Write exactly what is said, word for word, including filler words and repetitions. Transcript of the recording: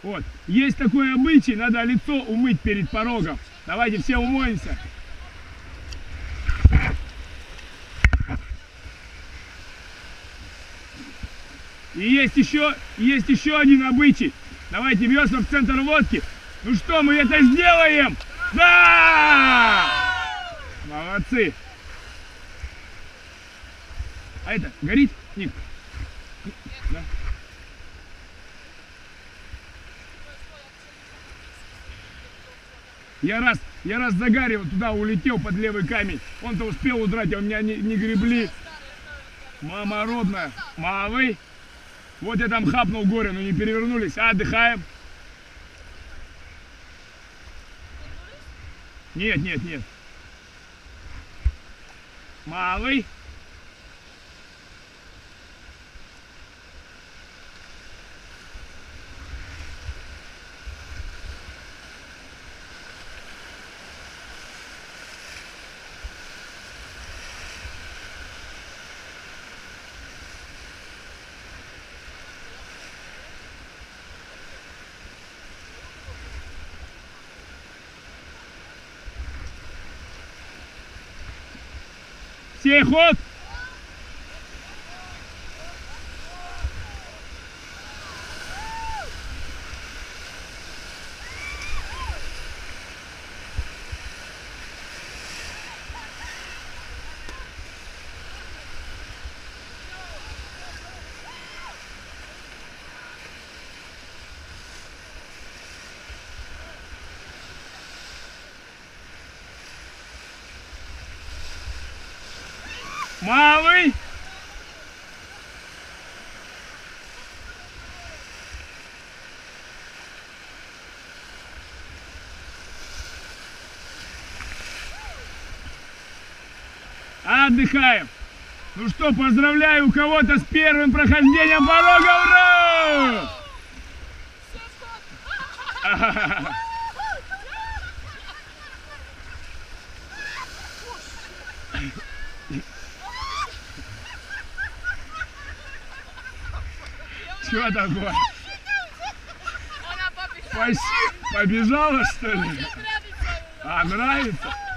Вот. Есть такой обычай, надо лицо умыть перед порогом. Давайте все умоемся. И есть еще, есть еще один обычай. Давайте весла в центр лодки. Ну что, мы это сделаем? Да! Молодцы. А это горит, Ник? Да. Я раз, я раз загарил, туда улетел под левый камень. Он-то успел удрать, а у меня не, не гребли. Мама родная. Малый. Вот я там хапнул горе, но не перевернулись. А, отдыхаем. Нет, нет, нет. Малый. Сей ход. Малый. Отдыхаем. Ну что, поздравляю у кого-то с первым прохождением порога. Ура! Что такое? Она побежала. Побежала, что ли? А, нравится?